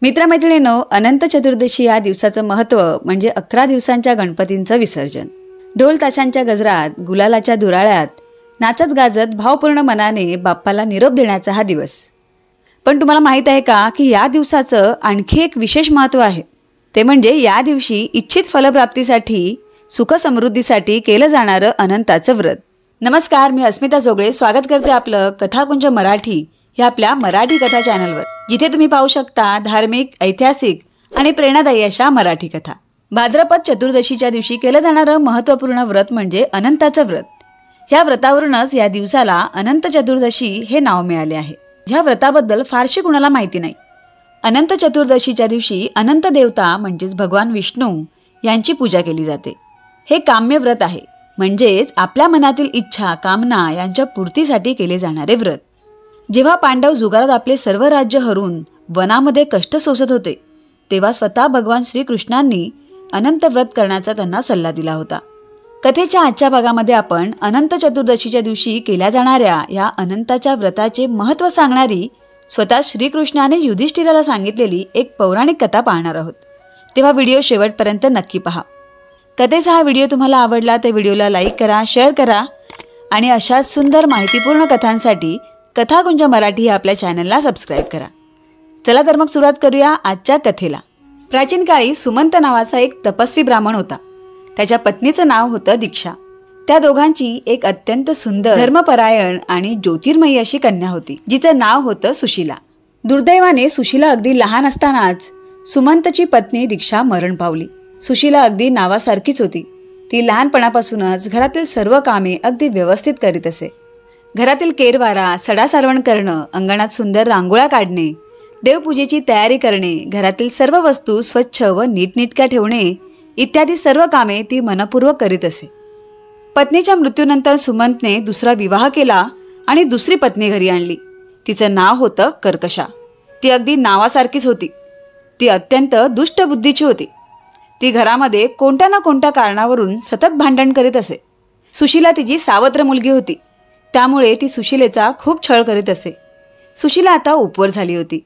मित्रमैत्रिणींनो, अनंत चतुर्दशी या दिवसाचं महत्त्व म्हणजे 11 दिवसांच्या गणपतींचं विसर्जन. ढोल ताशांच्या गजरात, गुलालाच्या दुराळ्यात, नाचत गाजत भावपूर्ण मनाने बाप्पाला निरोप देण्याचा हा दिवस. पण तुम्हाला माहीत आहे का की या दिवसाचं आणखी एक विशेष महत्त्व आहे. ते म्हणजे या दिवशी इच्छित फलप्राप्तीसाठी, सुखसमृद्धीसाठी केलं जाणारं अनंताचं व्रत. नमस्कार, मी अस्मिता जोगळे स्वागत करते आपलं कथाकुंज मराठी या आपल्या मराठी कथा चॅनलवर, जिथे तुम्ही पाहू शकता धार्मिक, ऐतिहासिक आणि प्रेरणादायी अशा मराठी कथा. भाद्रपद चतुर्दशीच्या दिवशी केलं जाणारं महत्त्वपूर्ण व्रत म्हणजे अनंताचं व्रत. या व्रतावरूनच या दिवसाला अनंत चतुर्दशी हे नाव मिळाले आहे. ह्या व्रताबद्दल फारशी कुणाला माहिती नाही. अनंत चतुर्दशीच्या दिवशी अनंत देवता म्हणजेच भगवान विष्णू यांची पूजा केली जाते. हे काम्य व्रत आहे, म्हणजेच आपल्या मनातील इच्छा, कामना यांच्या पूर्तीसाठी केले जाणारे व्रत. जेव्हा पांडव जुगारात आपले सर्व राज्य हरून वनामध्ये कष्ट सोसत होते, तेव्हा स्वतः भगवान श्रीकृष्णांनी अनंत व्रत करण्याचा त्यांना सल्ला दिला होता. कथेच्या आजच्या भागामध्ये आपण अनंत चतुर्दशीच्या दिवशी केल्या जाणाऱ्या या अनंताच्या व्रताचे महत्त्व सांगणारी स्वतः श्रीकृष्णाने युधिष्ठिराला सांगितलेली एक पौराणिक कथा पाहणार आहोत. तेव्हा व्हिडिओ शेवटपर्यंत नक्की पहा. कथेचा हा व्हिडिओ तुम्हाला आवडला तर व्हिडिओला लाईक करा, शेअर करा आणि अशाच सुंदर माहितीपूर्ण कथांसाठी कथाकुंज मराठी या आपल्या चॅनलला सबस्क्राईब करा. चला तर मग सुरुवात करूया आजच्या कथेला. प्राचीन काळी सुमंत नावाचा एक तपस्वी ब्राह्मण होता. त्याच्या पत्नीचं नाव होतं दीक्षा. त्या दोघांची एक अत्यंत सुंदर, धर्मपरायण आणि ज्योतिर्मयी अशी कन्या होती, जिचं नाव होतं सुशीला. दुर्दैवाने सुशीला अगदी लहान असतानाच सुमंतची पत्नी दीक्षा मरण पावली. सुशीला अगदी नावासारखीच होती. ती लहानपणापासूनच घरातील सर्व कामे अगदी व्यवस्थित करीत असे. घरातील केरवारा, सडा सारवण करणं, अंगणात सुंदर रांगोळ्या काढणे, देवपूजेची तयारी करणे, घरातील सर्व वस्तू स्वच्छ व नीटनेटक्या ठेवणे इत्यादी सर्व कामे ती मनपूर्वक करीत असे. पत्नीच्या मृत्यूनंतर सुमंतने दुसरा विवाह केला आणि दुसरी पत्नी घरी आणली. तिचं नाव होतं कर्कशा. ती अगदी नावासारखीच होती. ती अत्यंत दुष्ट बुद्धीची होती. ती घरामध्ये कोणत्या ना कोणत्या कारणावरून सतत भांडण करीत असे. सुशीला तिची सावत्र मुलगी होती, त्यामुळे ती सुशीलेचा खूप छळ करीत असे. सुशीला आता उपवर झाली होती.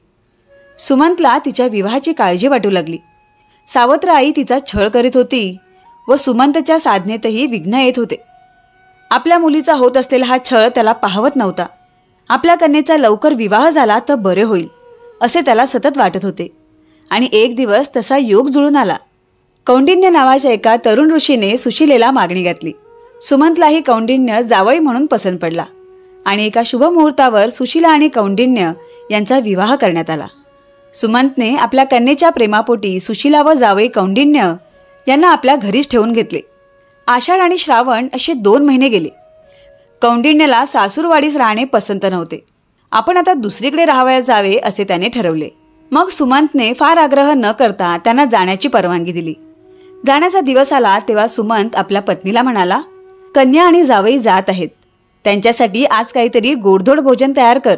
सुमंतला तिच्या विवाहाची काळजी वाटू लागली. सावत्र आई तिचा छळ करीत होती व सुमंतच्या साधनेतही विघ्न येत होते. आपल्या मुलीचा होत असलेला हा छळ त्याला पाहवत नव्हता. आपल्या कन्येचा लवकर विवाह झाला तर बरे होईल असे त्याला सतत वाटत होते. आणि एक दिवस तसा योग जुळून आला. कौंडिन्य नावाच्या एका तरुण ऋषीने सुशीलेला मागणी घातली. सुमंतलाही कौंडिन्य जावई म्हणून पसंत पडला आणि एका शुभ मुहूर्तावर सुशीला आणि कौंडिन्य यांचा विवाह करण्यात आला. सुमंतने आपल्या कन्येच्या प्रेमापोटी सुशीला व जावई कौंडिन्य यांना आपल्या घरीच ठेवून घेतले. आषाढ आणि श्रावण असे 2 महिने गेले. कौंडिन्यला सासूरवाडीस राहणे पसंत नव्हते. आपण आता दुसरीकडे राहावयास जावे असे त्याने ठरवले. मग सुमंतने फार आग्रह न करता त्यांना जाण्याची परवानगी दिली. जाण्याचा दिवस आला तेव्हा सुमंत आपल्या पत्नीला म्हणाला, कन्या आणि जावई जात आहेत, त्यांच्यासाठी आज काहीतरी गोडधोड भोजन तयार कर.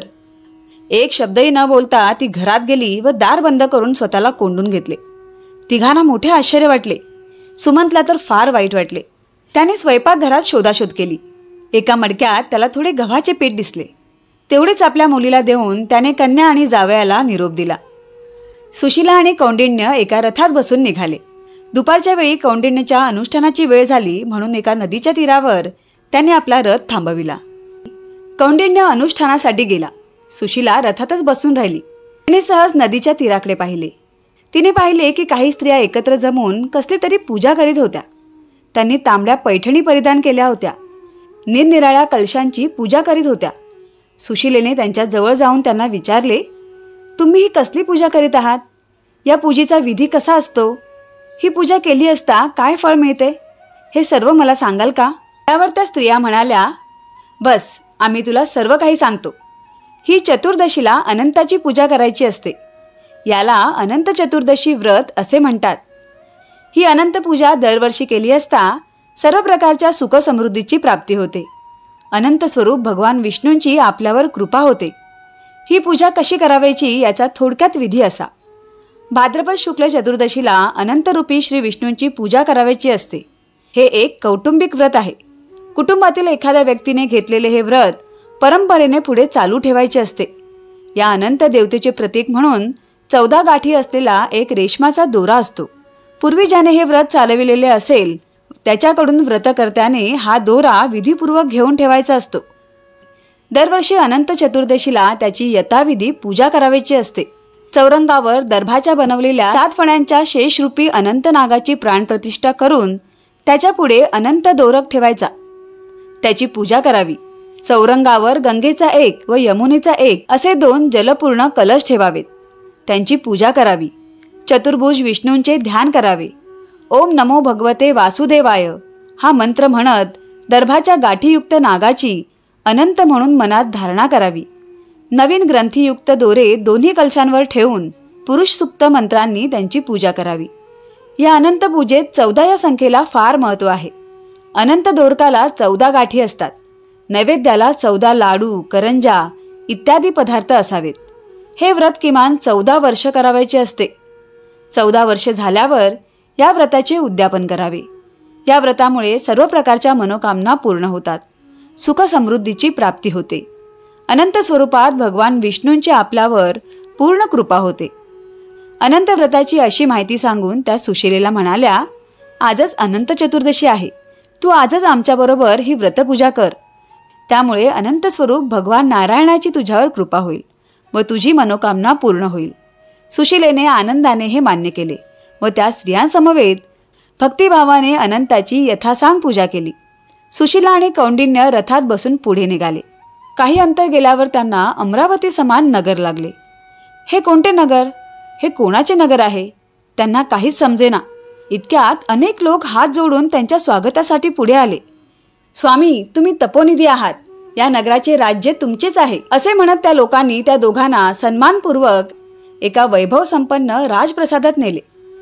एक शब्दही न बोलता ती घरात गेली व दार बंद करून स्वतःला कोंडून घेतले. तिघांना मोठे आश्चर्य वाटले. सुमंतला तर फार वाईट वाटले. त्याने स्वयंपाकघरात शोधाशोध केली. एका मडक्यात त्याला थोडे गव्हाचे पीठ दिसले. तेवढेच आपल्या मुलीला देऊन त्याने कन्या आणि जावयाला निरोप दिला. सुशीला आणि कौंडिन्य एका रथात बसून निघाले. दुपारच्या वेळी कौंडिन्यच्या अनुष्ठानाची वेळ झाली म्हणून एका नदीच्या तीरावर त्याने आपला रथ थांबविला. कौंडिन्य अनुष्ठानासाठी गेला. सुशीला रथातच बसून राहिली. तिने सहज नदीच्या तीराकडे पाहिले. तिने पाहिले की काही स्त्रिया एकत्र जमून कसली तरी पूजा करीत होत्या. त्यांनी तांबड्या पैठणी परिधान केल्या होत्या. निरनिराळ्या कलशांची पूजा करीत होत्या. सुशीलेने त्यांच्या जवळ जाऊन त्यांना विचारले, तुम्ही ही कसली पूजा करीत आहात? या पूजेचा विधी कसा असतो? ही पूजा केली असता काय फळ मिळते? हे सर्व मला सांगाल का? त्यावर त्या स्त्रिया म्हणाल्या, बस, आम्ही तुला सर्व काही सांगतो. ही चतुर्दशीला अनंताची पूजा करायची असते. याला अनंत चतुर्दशी व्रत असे म्हणतात. ही अनंत पूजा दरवर्षी केली असता सर्व प्रकारच्या सुखसमृद्धीची प्राप्ती होते. अनंत स्वरूप भगवान विष्णूंची आपल्यावर कृपा होते. ही पूजा कशी करावायची याचा थोडक्यात विधी असा. भाद्रपद शुक्ल चतुर्दशीला अनंतरूपी श्री विष्णूंची पूजा करावायची असते. हे एक कौटुंबिक व्रत आहे. कुटुंबातील एखाद्या व्यक्तीने घेतलेले हे व्रत परंपरेने पुढे चालू ठेवायचे असते. या अनंत देवतेचे प्रतीक म्हणून 14 गाठी असलेला एक रेशमाचा दोरा असतो. पूर्वी ज्याने हे व्रत चालविलेले असेल त्याच्याकडून व्रतकर्त्याने हा दोरा विधीपूर्वक घेऊन ठेवायचा असतो. दरवर्षी अनंत चतुर्दशीला त्याची यथाविधी पूजा करायची असते. चौरंगावर दर्भाच्या बनवलेल्या 7 फण्यांच्या शेषरूपी अनंत नागाची प्राणप्रतिष्ठा करून त्याच्या पुढे अनंत दोरक ठेवायचा. त्याची पूजा करावी. चौरंगावर गंगेचा एक व यमुनेचा एक असे 2 जलपूर्ण कलश ठेवावेत. त्यांची पूजा करावी. चतुर्भुज विष्णूंचे ध्यान करावे. ओम नमो भगवते वासुदेवाय हा मंत्र म्हणत दर्भाच्या गाठीयुक्त नागाची अनंत म्हणून मनात धारणा करावी. नवीन ग्रंथीयुक्त दोरे दोन्ही कलशांवर ठेवून पुरुष सुक्त मंत्रांनी त्यांची पूजा करावी. या अनंत पूजेत 14 या संख्येला फार महत्त्व आहे. अनंत दोरकाला 14 गाठी असतात. नैवेद्याला 14 लाडू, करंजा इत्यादी पदार्थ असावेत. हे व्रत किमान 14 वर्ष करावायचे असते. 14 वर्षे झाल्यावर या व्रताचे उद्यापन करावे. या व्रतामुळे सर्व प्रकारच्या मनोकामना पूर्ण होतात. सुख समृद्धीची प्राप्ती होते. अनंत स्वरूपात भगवान विष्णूंची आपल्यावर पूर्ण कृपा होते. अनंत व्रताची अशी माहिती सांगून त्या सुशीलेला म्हणाल्या, आजच अनंत चतुर्दशी आहे. तू आजच आमच्याबरोबर ही व्रतपूजा कर. त्यामुळे अनंत स्वरूप भगवान नारायणाची तुझ्यावर कृपा होईल व तुझी मनोकामना पूर्ण होईल. सुशीलेने आनंदाने हे मान्य केले व त्या स्त्रियांसमवेत भक्तिभावाने अनंताची यथासांग पूजा केली. सुशीला आणि कौंडिन्य रथात बसून पुढे निघाले. काही अंतर गेल्यावर त्यांना अमरावती समान नगर लागले. हे कोणते नगर? हे कोणाचे नगर आहे? त्यांना काहीच समजेना. इतक्यात अनेक लोक हात जोडून त्यांच्या स्वागतासाठी पुढे आले. स्वामी, तुम्ही तपोनिधी आहात. या नगराचे राज्य तुमचेच आहे असे म्हणत त्या लोकांनी त्या दोघांना सन्मानपूर्वक एका वैभव संपन्न राजप्रसादात नेले.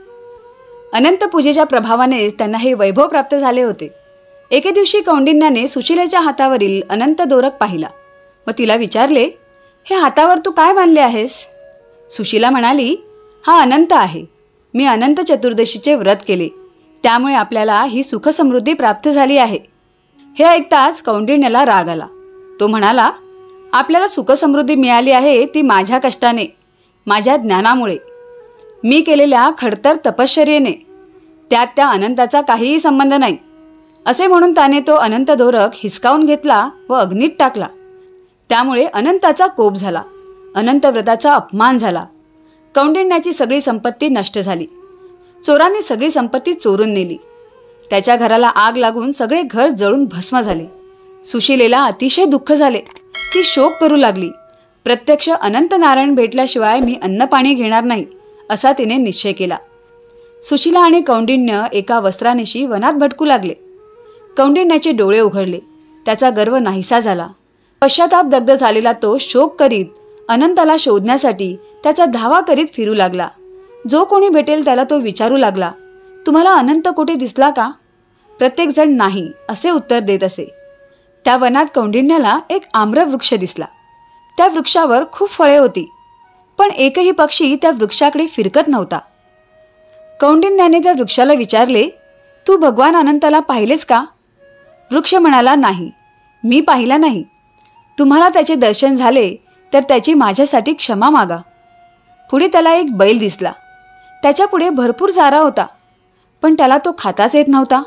अनंत पूजेच्या प्रभावाने त्यांना हे वैभव प्राप्त झाले होते. एके दिवशी कौंडिन्याने सुशीलेच्या हातावरील अनंत दोरक पाहिला व तिला विचारले, हे हातावर तू काय बांधले आहेस? सुशीला म्हणाली, हा अनंत आहे. मी अनंत चतुर्दशीचे व्रत केले, त्यामुळे आपल्याला ही सुखसमृद्धी प्राप्त झाली आहे. हे ऐकताच कौंडिन्याला राग आला. तो म्हणाला, आपल्याला सुखसमृद्धी मिळाली आहे ती माझ्या कष्टाने, माझ्या ज्ञानामुळे, मी केलेल्या खडतर तपश्चर्येने. त्यात त्या अनंताचा काहीही संबंध नाही. असे म्हणून त्याने तो अनंत दोरक हिसकावून घेतला व अग्नीत टाकला. त्यामुळे अनंताचा कोप झाला. अनंत व्रताचा अपमान झाला. कौंडिण्याची सगळी संपत्ती नष्ट झाली. चोरांनी सगळी संपत्ती चोरून नेली. त्याच्या घराला आग लागून सगळे घर जळून भस्म झाले. सुशीलेला अतिशय दुःख झाले. ती शोक करू लागली. प्रत्यक्ष अनंत नारायण भेटल्याशिवाय मी अन्नपाणी घेणार नाही असा तिने निश्चय केला. सुशीला आणि कौंडिन्य एका वस्त्रानिशी वनात भटकू लागले. कौंडिन्याचे डोळे उघडले. त्याचा गर्व नाहीसा झाला. पश्चाताप दग्ध झालेला तो शोक करीत अनंताला शोधण्यासाठी त्याचा धावा करीत फिरू लागला. जो कोणी भेटेल त्याला तो विचारू लागला, तुम्हाला अनंत कुठे दिसला का? प्रत्येकजण नाही असे उत्तर देत असे. त्या वनात कौंडिन्याला एक आम्रवृक्ष दिसला. त्या वृक्षावर खूप फळे होती, पण एकही पक्षी त्या वृक्षाकडे फिरकत नव्हता. कौंडिन्याने त्या वृक्षाला विचारले, तू भगवान अनंताला पाहिलेस का? वृक्ष म्हणाला, नाही, मी पाहिला नाही. तुम्हाला त्याचे दर्शन झाले तर त्याची माझ्यासाठी क्षमा मागा. पुढे त्याला एक बैल दिसला. त्याच्या पुढे भरपूर चारा होता, पण त्याला तो खाताच येत नव्हता.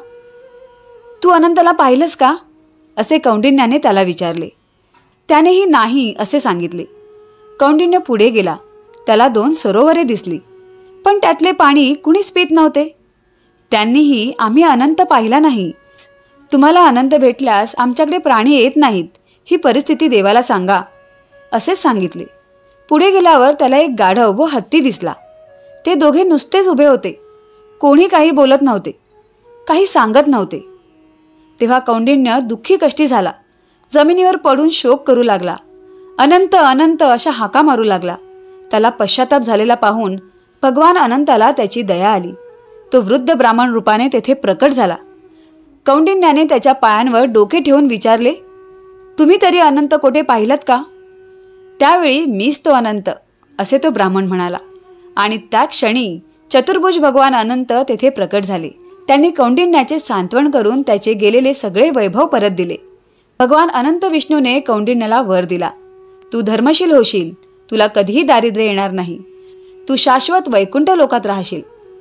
तू अनंताला पाहिलंस का असे कौंडिन्याने त्याला विचारले. त्यानेही नाही असे सांगितले. कौंडिन्य पुढे गेला. त्याला 2 सरोवरे दिसली, पण त्यातले पाणी कुणीच पित नव्हते. त्यांनीही आम्ही अनंत पाहिला नाही. तुम्हाला अनंत भेटल्यास आमच्याकडे प्राणी येत नाहीत ही परिस्थिती देवाला सांगा असेच सांगितले. पुढे गेल्यावर त्याला एक गाढव व हत्ती दिसला. ते दोघे नुसतेच उभे होते. कोणी काही बोलत नव्हते, काही सांगत नव्हते. तेव्हा कौंडिन्य दुःखी कष्टी झाला. जमिनीवर पडून शोक करू लागला. अनंत अनंत अशा हाका मारू लागला. त्याला पश्चाताप झालेला पाहून भगवान अनंताला त्याची दया आली. तो वृद्ध ब्राह्मण रूपाने तेथे प्रकट झाला. कौंडिन्याने त्याच्या पायांवर डोके ठेवून विचारले, तुम्ही तरी अनंत कोठे पाहिलात का? त्यावेळी मीच तो अनंत असे तो ब्राह्मण म्हणाला. आणि त्या क्षणी चतुर्भुज भगवान अनंत तेथे प्रकट झाले. त्यांनी कौंडिन्याचे सांत्वन करून त्याचे गेलेले सगळे वैभव परत दिले. भगवान अनंत विष्णूने कौंडिन्याला वर दिला, तू धर्मशील होशील, तुला कधीही दारिद्र्य येणार नाही. तू शाश्वत वैकुंठ लोकात राहशील.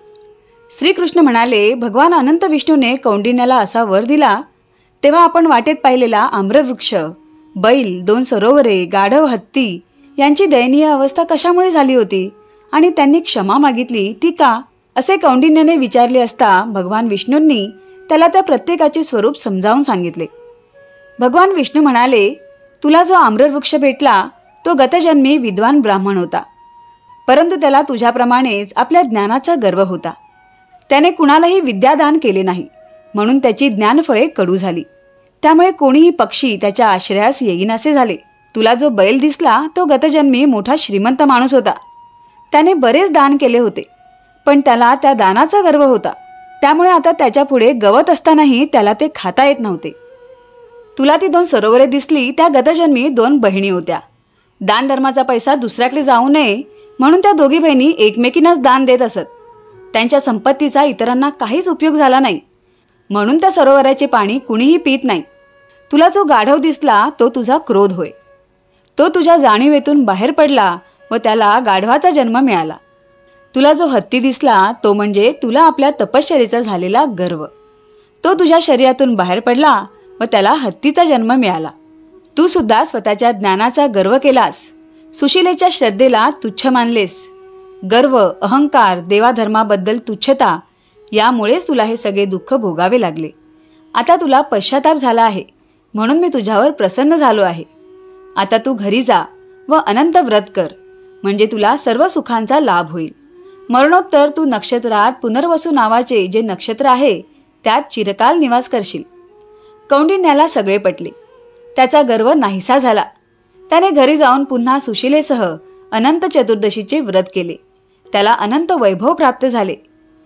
श्रीकृष्ण म्हणाले, भगवान अनंत विष्णूने कौंडिन्याला असा वर दिला तेव्हा आपण वाटेत पाहिलेला आम्रवृक्ष, बैल, 2 सरोवरे, गाढव हत्ती यांची दयनीय अवस्था कशामुळे झाली होती आणि त्यांनी क्षमा मागितली ती का, असे कौंडिन्याने विचारले असता भगवान विष्णूंनी त्याला त्या प्रत्येकाचे स्वरूप समजावून सांगितले. भगवान विष्णू म्हणाले, तुला जो आम्रवृक्ष भेटला तो गतजन्मी विद्वान ब्राह्मण होता, परंतु त्याला तुझ्याप्रमाणेच आपल्या ज्ञानाचा गर्व होता. त्याने कुणालाही विद्यादान केले नाही, म्हणून त्याची ज्ञानफळे कडू झाली. त्यामुळे कोणीही पक्षी त्याच्या आश्रयास येईनासे झाले. तुला जो बैल दिसला तो गतजन्मी मोठा श्रीमंत माणूस होता. त्याने बरेच दान केले होते, पण त्याला त्या दानाचा गर्व होता. त्यामुळे आता त्याच्यापुढे गवत असतानाही त्याला ते खाता येत नव्हते. तुला ती 2 सरोवरे दिसली, त्या गतजन्मी 2 बहिणी होत्या. दानधर्माचा पैसा दुसऱ्याकडे जाऊ नये म्हणून त्या दोघी बहिणी एकमेकींनाच दान देत असत. त्यांच्या संपत्तीचा इतरांना काहीच उपयोग झाला नाही, म्हणून त्या सरोवराचे पाणी कुणीही पित नाही. तुला जो गाढव दिसला तो तुझा क्रोध होय. तो तुझ्या जाणीवेतून बाहेर पडला व त्याला गाढवाचा जन्म मिळाला. तुला जो हत्ती दिसला तो म्हणजे तुला आपल्या तपश्चर्येचा झालेला गर्व. तो तुझ्या शरीरातून बाहेर पडला व त्याला हत्तीचा जन्म मिळाला. तू सुद्धा स्वतःच्या ज्ञानाचा गर्व केलास, सुशीलेच्या श्रद्धेला तुच्छ मानलेस. गर्व, अहंकार, देवाधर्माबद्दल तुच्छता यामुळेच तुला हे सगळे दुःख भोगावे लागले. आता तुला पश्चाताप झाला आहे, म्हणून मी तुझ्यावर प्रसन्न झालो आहे. आता तू घरी जा व अनंत व्रत कर, म्हणजे तुला सर्व सुखांचा लाभ होईल. मरणोत्तर तू नक्षत्रात पुनर्वसू नावाचे जे नक्षत्र आहे त्यात चिरकाल निवास करशील. कौंडिन्याला सगळे पटले. त्याचा गर्व नाहीसा झाला. त्याने घरी जाऊन पुन्हा सुशीलेसह अनंत चतुर्दशीचे व्रत केले. त्याला अनंत वैभव प्राप्त झाले.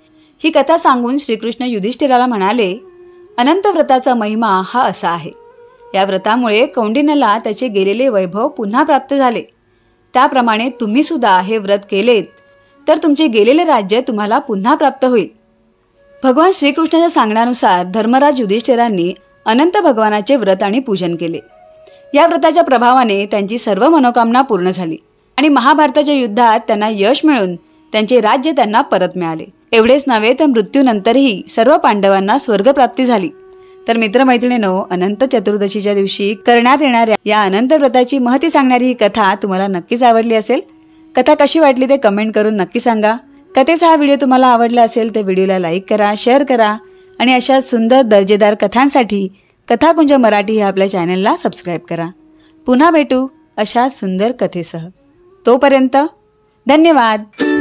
ही कथा सांगून श्रीकृष्ण युधिष्ठिराला म्हणाले, अनंत व्रताचा महिमा हा असा आहे. या व्रतामुळे कौंडिन्याला त्याचे गेलेले वैभव पुन्हा प्राप्त झाले. त्याप्रमाणे तुम्ही सुद्धा हे व्रत केलेत तर तुमचे गेलेले राज्य तुम्हाला पुन्हा प्राप्त होईल. भगवान श्रीकृष्णाच्या सांगण्यानुसार धर्मराज युधिष्ठिरांनी अनंत भगवानाचे व्रत आणि पूजन केले. या व्रताच्या प्रभावाने त्यांची सर्व मनोकामना पूर्ण झाली आणि महाभारताच्या युद्धात त्यांना यश मिळून त्यांचे राज्य त्यांना परत मिळाले. एवढेच नव्हे तर मृत्यूनंतरही सर्व पांडवांना स्वर्गप्राप्ती झाली. तर मित्रमैत्रिणींनो, अनंत चतुर्दशीच्या दिवशी करण्यात येणाऱ्या या अनंत व्रताची महती सांगणारी ही कथा तुम्हाला नक्कीच आवडली असेल. कथा कशी वाटली ते कमेंट करून नक्की सांगा. कथेचा हा व्हिडिओ तुम्हाला आवडला असेल तर व्हिडिओला लाईक करा, शेअर करा आणि अशा सुंदर दर्जेदार कथांसाठी कथाकुंज मराठी हे आपल्या चॅनलला सबस्क्राईब करा. पुन्हा भेटू अशा सुंदर कथेसह. तोपर्यंत धन्यवाद.